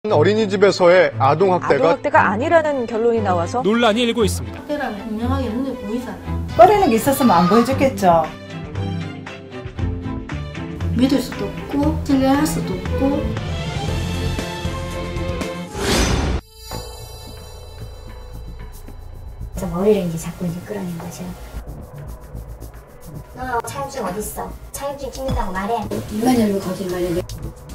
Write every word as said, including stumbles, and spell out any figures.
어린이집에서의 아동학대가 아동학대가 아니라는 결론이 나와서 논란이 일고 있습니다. 학대라는 분명하게 눈에 보이잖아요. 꺼리는 게 있었으면 안 보여줬겠죠. 믿을 수도 없고 신뢰할 수도 없고. 그래서 머리를 이제 자꾸 이제 끌어낸 거죠. 너 차용증 어딨어? 차용증 찍는다고 말해. 이만열로 거짓말해.